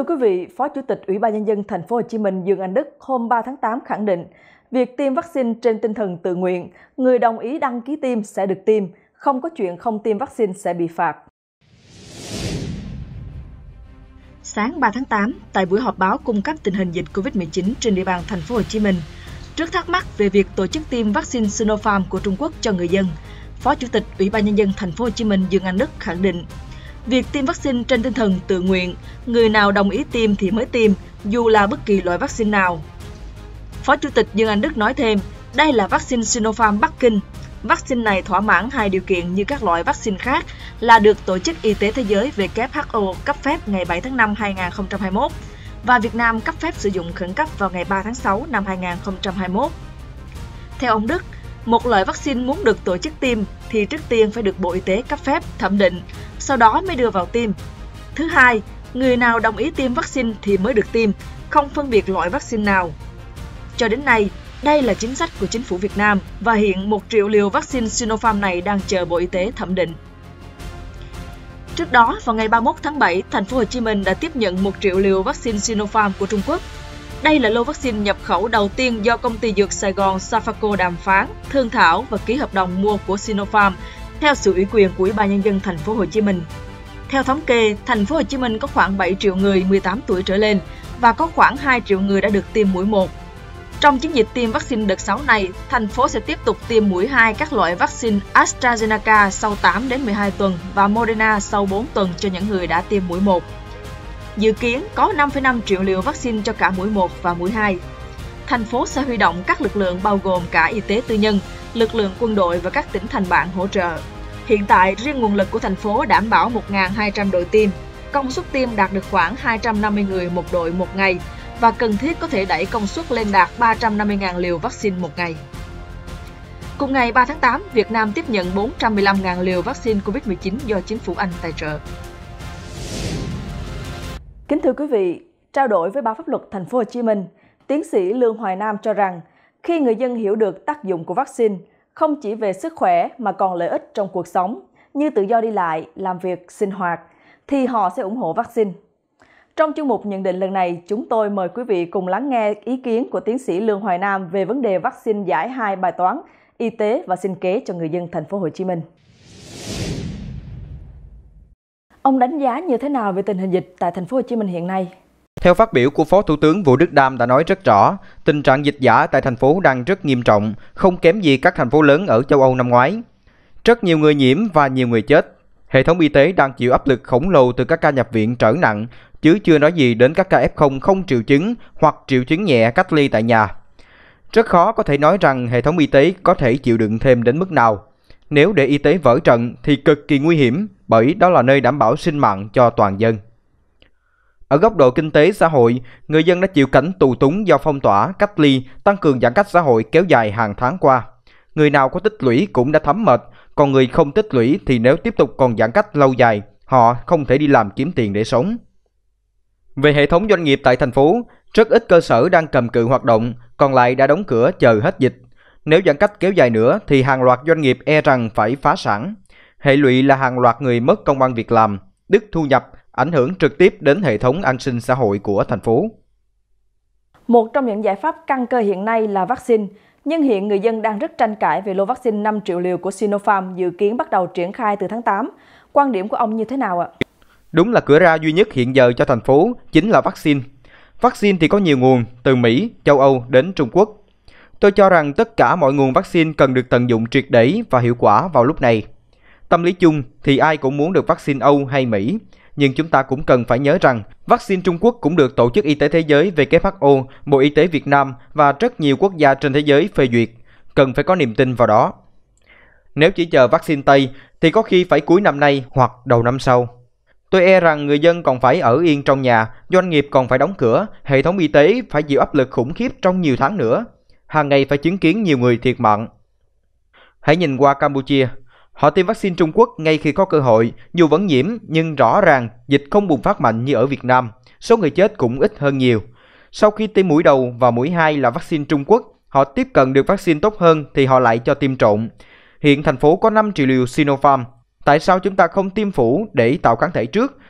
quý vị, Phó Chủ tịch Ủy ban Nhân dân Thành phố Hồ Chí Minh Dương Anh Đức hôm 3 tháng 8 khẳng định, việc tiêm vaccine trên tinh thần tự nguyện, người đồng ý đăng ký tiêm sẽ được tiêm, không có chuyện không tiêm vaccine sẽ bị phạt. Sáng 3 tháng 8, tại buổi họp báo cung cấp tình hình dịch Covid-19 trên địa bàn Thành phố Hồ Chí Minh, trước thắc mắc về việc tổ chức tiêm vaccine Sinopharm của Trung Quốc cho người dân, Phó Chủ tịch Ủy ban Nhân dân Thành phố Hồ Chí Minh Dương Anh Đức khẳng định, việc tiêm vaccine trên tinh thần tự nguyện, người nào đồng ý tiêm thì mới tiêm, dù là bất kỳ loại vaccine nào. Phó Chủ tịch Dương Anh Đức nói thêm, đây là vaccine Sinopharm Bắc Kinh. Vaccine này thỏa mãn hai điều kiện như các loại vaccine khác là được Tổ chức Y tế Thế giới WHO cấp phép ngày 7 tháng 5 2021 và Việt Nam cấp phép sử dụng khẩn cấp vào ngày 3 tháng 6 năm 2021. Theo ông Đức, một loại vaccine muốn được tổ chức tiêm thì trước tiên phải được Bộ Y tế cấp phép, thẩm định, sau đó mới đưa vào tiêm. Thứ hai, người nào đồng ý tiêm vaccine thì mới được tiêm, không phân biệt loại vaccine nào. Cho đến nay, đây là chính sách của chính phủ Việt Nam và hiện 1 triệu liều vaccine Sinopharm này đang chờ Bộ Y tế thẩm định. Trước đó, vào ngày 31 tháng 7, Thành phố Hồ Chí Minh đã tiếp nhận 1 triệu liều vaccine Sinopharm của Trung Quốc. Đây là lô vaccine nhập khẩu đầu tiên do công ty dược Sài Gòn Safaco đàm phán, thương thảo và ký hợp đồng mua của Sinopharm theo sự ủy quyền của Ủy ban Nhân dân Thành phố Hồ Chí Minh. Theo thống kê, Thành phố Hồ Chí Minh có khoảng 7 triệu người 18 tuổi trở lên và có khoảng 2 triệu người đã được tiêm mũi 1. Trong chiến dịch tiêm vaccine đợt 6 này, thành phố sẽ tiếp tục tiêm mũi 2 các loại vaccine AstraZeneca sau 8 đến 12 tuần và Moderna sau 4 tuần cho những người đã tiêm mũi 1. Dự kiến có 5,5 triệu liều vaccine cho cả mũi 1 và mũi 2. Thành phố sẽ huy động các lực lượng bao gồm cả y tế tư nhân, lực lượng quân đội và các tỉnh thành bạn hỗ trợ. Hiện tại, riêng nguồn lực của thành phố đảm bảo 1.200 đội tiêm, công suất tiêm đạt được khoảng 250 người một đội một ngày và cần thiết có thể đẩy công suất lên đạt 350.000 liều vaccine một ngày. Cùng ngày 3 tháng 8, Việt Nam tiếp nhận 415.000 liều vaccine Covid-19 do chính phủ Anh tài trợ. Kính thưa quý vị, trao đổi với Báo Pháp luật Thành phố Hồ Chí Minh, tiến sĩ Lương Hoài Nam cho rằng khi người dân hiểu được tác dụng của vaccine không chỉ về sức khỏe mà còn lợi ích trong cuộc sống như tự do đi lại, làm việc, sinh hoạt thì họ sẽ ủng hộ vaccine. Trong chuyên mục nhận định lần này, chúng tôi mời quý vị cùng lắng nghe ý kiến của tiến sĩ Lương Hoài Nam về vấn đề vaccine giải 2 bài toán y tế và sinh kế cho người dân Thành phố Hồ Chí Minh. Ông đánh giá như thế nào về tình hình dịch tại Thành phố Hồ Chí Minh hiện nay? Theo phát biểu của Phó Thủ tướng Vũ Đức Đam đã nói rất rõ, tình trạng dịch dã tại thành phố đang rất nghiêm trọng, không kém gì các thành phố lớn ở châu Âu năm ngoái. Rất nhiều người nhiễm và nhiều người chết. Hệ thống y tế đang chịu áp lực khổng lồ từ các ca nhập viện trở nặng, chứ chưa nói gì đến các ca F0 không triệu chứng hoặc triệu chứng nhẹ cách ly tại nhà. Rất khó có thể nói rằng hệ thống y tế có thể chịu đựng thêm đến mức nào. Nếu để y tế vỡ trận thì cực kỳ nguy hiểm, bởi đó là nơi đảm bảo sinh mạng cho toàn dân. Ở góc độ kinh tế xã hội, người dân đã chịu cảnh tù túng do phong tỏa, cách ly, tăng cường giãn cách xã hội kéo dài hàng tháng qua. Người nào có tích lũy cũng đã thấm mệt, còn người không tích lũy thì nếu tiếp tục còn giãn cách lâu dài, họ không thể đi làm kiếm tiền để sống. Về hệ thống doanh nghiệp tại thành phố, rất ít cơ sở đang cầm cự hoạt động, còn lại đã đóng cửa chờ hết dịch. Nếu giãn cách kéo dài nữa thì hàng loạt doanh nghiệp e rằng phải phá sản. Hệ lụy là hàng loạt người mất công ăn việc làm, đứt thu nhập, ảnh hưởng trực tiếp đến hệ thống an sinh xã hội của thành phố. Một trong những giải pháp căn cơ hiện nay là vaccine, nhưng hiện người dân đang rất tranh cãi về lô vaccine 5 triệu liều của Sinopharm dự kiến bắt đầu triển khai từ tháng 8. Quan điểm của ông như thế nào ạ? Đúng là cửa ra duy nhất hiện giờ cho thành phố chính là vaccine. Vaccine thì có nhiều nguồn, từ Mỹ, châu Âu đến Trung Quốc. Tôi cho rằng tất cả mọi nguồn vaccine cần được tận dụng triệt để và hiệu quả vào lúc này. Tâm lý chung thì ai cũng muốn được vaccine Âu hay Mỹ, nhưng chúng ta cũng cần phải nhớ rằng vaccine Trung Quốc cũng được Tổ chức Y tế Thế giới WHO, Bộ Y tế Việt Nam và rất nhiều quốc gia trên thế giới phê duyệt, cần phải có niềm tin vào đó. Nếu chỉ chờ vaccine Tây thì có khi phải cuối năm nay hoặc đầu năm sau. Tôi e rằng người dân còn phải ở yên trong nhà, doanh nghiệp còn phải đóng cửa, hệ thống y tế phải chịu áp lực khủng khiếp trong nhiều tháng nữa. Hàng ngày phải chứng kiến nhiều người thiệt mạng. Hãy nhìn qua Campuchia. Họ tiêm vaccine Trung Quốc ngay khi có cơ hội, dù vẫn nhiễm nhưng rõ ràng dịch không bùng phát mạnh như ở Việt Nam, số người chết cũng ít hơn nhiều. Sau khi tiêm mũi đầu và mũi 2 là vaccine Trung Quốc, họ tiếp cận được vaccine tốt hơn thì họ lại cho tiêm trộn. Hiện thành phố có 5 triệu liều Sinopharm. Tại sao chúng ta không tiêm phủ để tạo kháng thể trước,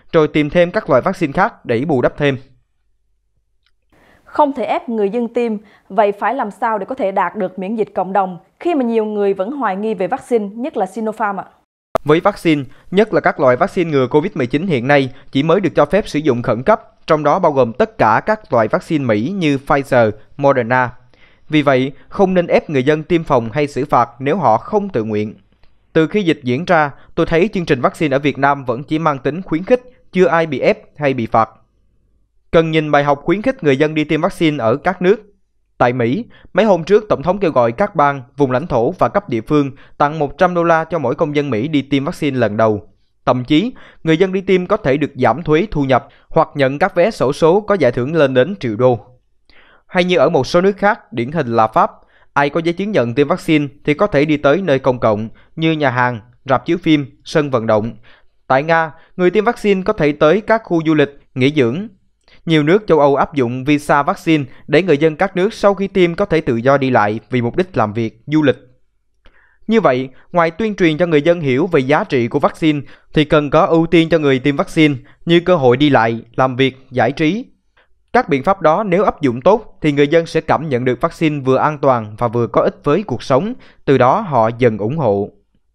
rồi tìm thêm các loại vaccine khác để bù đắp thêm. Không thể ép người dân tiêm, vậy phải làm sao để có thể đạt được miễn dịch cộng đồng khi mà nhiều người vẫn hoài nghi về vaccine, nhất là Sinopharm ạ? Với vaccine, nhất là các loại vaccine ngừa COVID-19 hiện nay chỉ mới được cho phép sử dụng khẩn cấp, trong đó bao gồm tất cả các loại vaccine Mỹ như Pfizer, Moderna. Vì vậy, không nên ép người dân tiêm phòng hay xử phạt nếu họ không tự nguyện. Từ khi dịch diễn ra, tôi thấy chương trình vaccine ở Việt Nam vẫn chỉ mang tính khuyến khích, chưa ai bị ép hay bị phạt. Cần nhìn bài học khuyến khích người dân đi tiêm vaccine ở các nước. Tại Mỹ, mấy hôm trước, Tổng thống kêu gọi các bang, vùng lãnh thổ và cấp địa phương tặng $100 cho mỗi công dân Mỹ đi tiêm vaccine lần đầu. Thậm chí, người dân đi tiêm có thể được giảm thuế thu nhập hoặc nhận các vé xổ số có giải thưởng lên đến triệu đô. Hay như ở một số nước khác, điển hình là Pháp, ai có giấy chứng nhận tiêm vaccine thì có thể đi tới nơi công cộng như nhà hàng, rạp chiếu phim, sân vận động. Tại Nga, người tiêm vaccine có thể tới các khu du lịch, nghỉ dưỡng. Nhiều nước châu Âu áp dụng visa vaccine để người dân các nước sau khi tiêm có thể tự do đi lại vì mục đích làm việc, du lịch. Như vậy, ngoài tuyên truyền cho người dân hiểu về giá trị của vaccine thì cần có ưu tiên cho người tiêm vaccine như cơ hội đi lại, làm việc, giải trí. Các biện pháp đó nếu áp dụng tốt thì người dân sẽ cảm nhận được vaccine vừa an toàn và vừa có ích với cuộc sống, từ đó họ dần ủng hộ.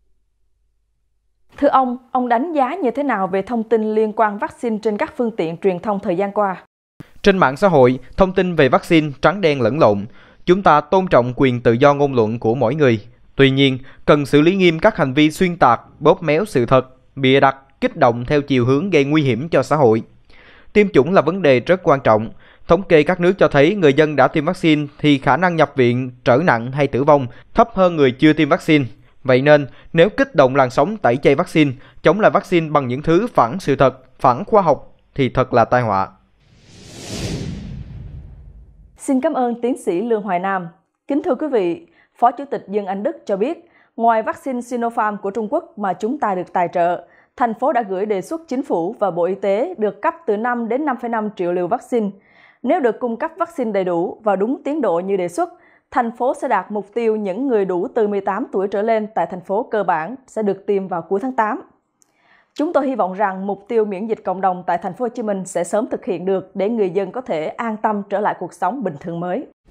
Thưa ông đánh giá như thế nào về thông tin liên quan vaccine trên các phương tiện truyền thông thời gian qua? Trên mạng xã hội, thông tin về vaccine trắng đen lẫn lộn. Chúng ta tôn trọng quyền tự do ngôn luận của mỗi người. Tuy nhiên, cần xử lý nghiêm các hành vi xuyên tạc, bóp méo sự thật, bịa đặt, kích động theo chiều hướng gây nguy hiểm cho xã hội. Tiêm chủng là vấn đề rất quan trọng. Thống kê các nước cho thấy người dân đã tiêm vaccine thì khả năng nhập viện, trở nặng hay tử vong thấp hơn người chưa tiêm vaccine. Vậy nên, nếu kích động làn sóng tẩy chay vaccine, chống lại vaccine bằng những thứ phản sự thật, phản khoa học thì thật là tai họa. Xin cảm ơn tiến sĩ Lương Hoài Nam. Kính thưa quý vị, Phó Chủ tịch Dương Anh Đức cho biết, ngoài vaccine Sinopharm của Trung Quốc mà chúng ta được tài trợ, thành phố đã gửi đề xuất chính phủ và Bộ Y tế được cấp từ 5 đến 5,5 triệu liều vaccine. Nếu được cung cấp vaccine đầy đủ và đúng tiến độ như đề xuất, thành phố sẽ đạt mục tiêu những người đủ từ 18 tuổi trở lên tại thành phố cơ bản sẽ được tiêm vào cuối tháng 8. Chúng tôi hy vọng rằng mục tiêu miễn dịch cộng đồng tại thành phố Hồ Chí Minh sẽ sớm thực hiện được để người dân có thể an tâm trở lại cuộc sống bình thường mới.